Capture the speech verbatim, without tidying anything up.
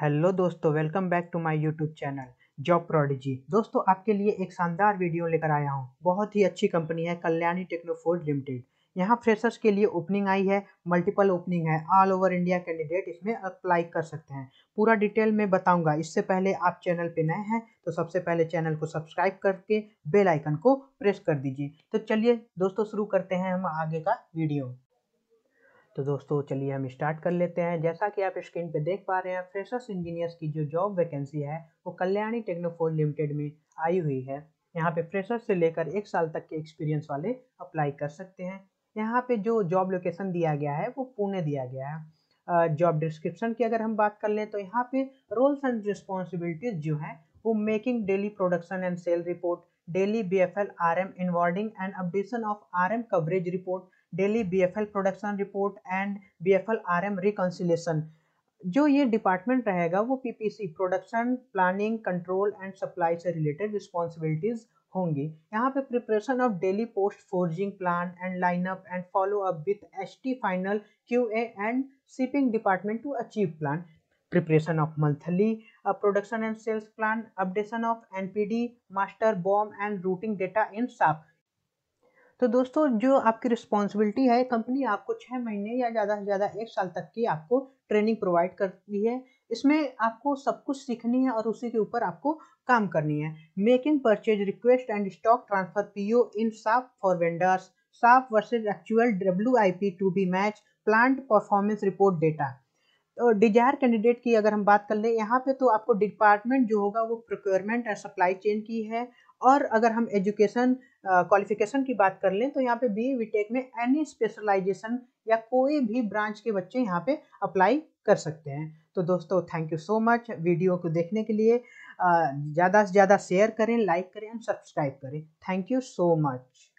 Hello दोस्तों, welcome back to my YouTube channel Job Prodigy. दोस्तों, आपके लिए एक शानदार वीडियो लेकर आया हूं। बहुत ही अच्छी कंपनी है कल्याणी टेक्नोफोर्ज लिमिटेड। यहां फ्रेशर्स के लिए ओपनिंग आई है, मल्टीपल ओपनिंग है। ऑल ओवर इंडिया कैंडिडेट इसमें अप्लाई कर सकते हैं। पूरा डिटेल में बताऊंगा। इससे पहले आप चैनल पे नए हैं तो सबसे पहले चैनल को सब्सक्राइब करके बेल आइकन को प्रेस कर दीजिए। तो चलिए दोस्तों, शुरू करते हैं हम आगे का वीडियो। तो दोस्तों चलिए हम स्टार्ट कर लेते हैं। जैसा कि आप स्क्रीन पे देख पा रहे हैं, फ्रेशर्स इंजीनियर्स की जो जॉब वैकेंसी है वो कल्याणी टेक्नोफोर्ज लिमिटेड में आई हुई है। यहाँ पे फ्रेशर्स से लेकर एक साल तक के एक्सपीरियंस वाले अप्लाई कर सकते हैं। यहाँ पे जो जॉब लोकेशन दिया गया है वो पुणे दिया गया है। जॉब डिस्क्रिप्शन की अगर हम बात कर लें तो यहाँ पे रोल्स एंड रिस्पॉन्सिबिलिटीज जो है वो making daily production and sale report, daily B F L R M inwarding and updation of R M coverage report, daily B F L production report and B F L R M reconciliation. जो ये department रहेगा वो P P C production planning control and supply से related responsibilities होंगी। यहाँ पे preparation of daily post forging plan and lineup and follow up with H T final Q A and shipping department to achieve plan, preparation of monthly uh, production and sales plan, updation of N P D, master bomb and routing data in S A P। तो दोस्तों, जो आपकी responsibility है, company आपको छः महीने या ज़्यादा से ज़्यादा एक साल तक की आपको ट्रेनिंग प्रोवाइड करती है। इसमें आपको सब कुछ सीखनी है और उसी के ऊपर आपको काम करनी है। Making purchase request and stock transfer P O in SAP for vendors, SAP versus actual W I P to be match, plant performance report data. तो डिजायर कैंडिडेट की अगर हम बात कर ले, यहाँ पे तो आपको डिपार्टमेंट जो होगा वो प्रोक्योरमेंट एंड सप्लाई चेन की है। और अगर हम एजुकेशन क्वालिफिकेशन की बात कर लें तो यहाँ पे बी बीटेक में एनी स्पेशलाइजेशन या कोई भी ब्रांच के बच्चे यहाँ पे अप्लाई कर सकते हैं। तो दोस्तों, thank you so much video को देखने के लिए। ज़्यादा से ज़्यादा शेयर करें, लाइक करें एंड सब्सक्राइब करें। Thank you so much.